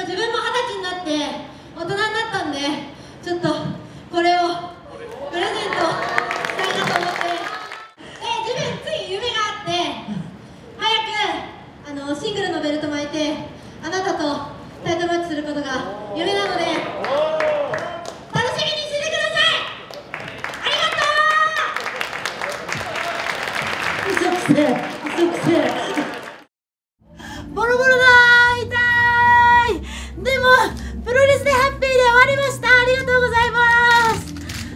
自分も20歳になって大人になったんで、ちょっとこれをプレゼントしたいなと思って、自分つい夢があって、早くシングルのベルト巻いてあなたとタイトルマッチすることが夢なので、楽しみにしててください。ありがとう。嘘くせえ、嘘くせえ。ボロボロだー、痛い。でもプロレスでハッピーで終わりました。ありがとうございます。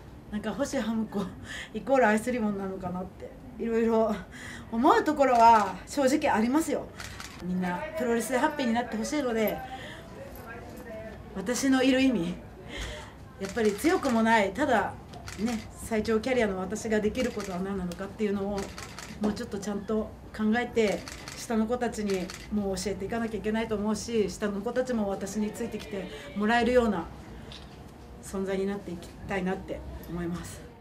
なんか星ハムコイコール愛するものなのかなっていろいろ思うところは正直ありますよ。みんなプロレスでハッピーになってほしいので、私のいる意味やっぱり強くもない、ただね、最長キャリアの私ができることは何なのかっていうのをもうちょっとちゃんと考えて、下の子たちにもう教えていかなきゃいけないと思うし、下の子たちも私についてきてもらえるような存在になっていきたいなって思います。